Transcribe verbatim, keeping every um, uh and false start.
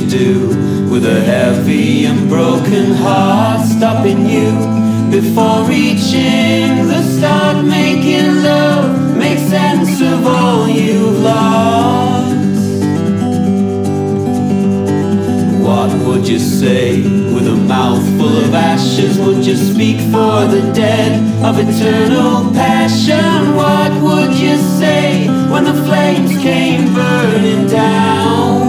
do with a heavy and broken heart? Stopping you before reaching the start. Making love make sense of all you've lost. What would you say with a mouth full of ashes? Would you speak for the dead of eternal passion? What would you say when the flames came burning down?